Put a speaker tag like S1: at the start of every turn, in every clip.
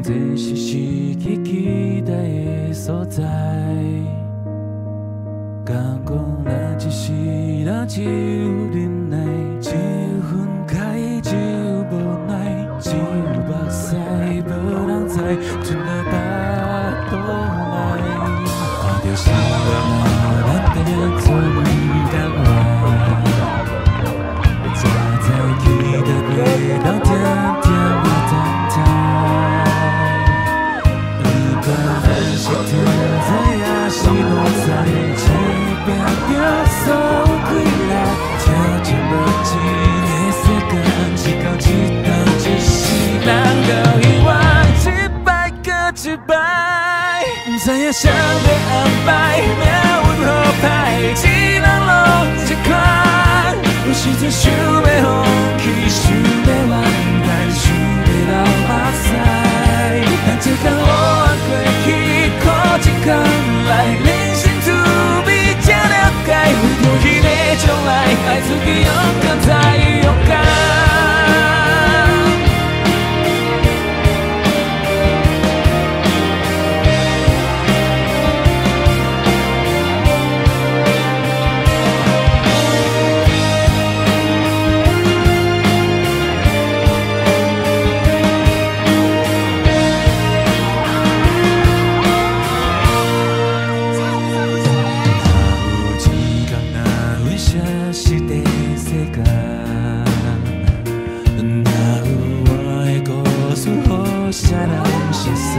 S1: 这是失去期待的所在。敢讲咱一世人只有忍耐，只有分开，只有无奈，只有目屎，无人知，吞了巴肚内。看着心啊，咱变做两人爱，早知期待袂当甜甜的等待。不管咱是天灾也是路灾，这拼着走过来，听见无钱的世间，一天一天一世人到永远，一摆搁一摆，不知影谁要安排，命运好歹，一人路一款，有时阵想要放弃，想要忘怀，想要流目屎，但这天路过去，苦一天来，人生滋味才了解，为着迄个将来，爱自己勇敢再勇敢。谁人熟悉？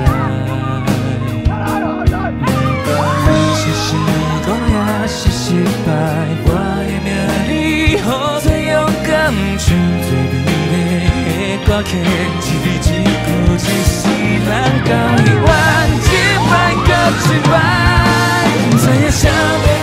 S1: 不管是成功也是失败，我的名里好做勇敢，唱最美的歌曲，一字一句一世人到永远，一摆搁一摆，不知影谁要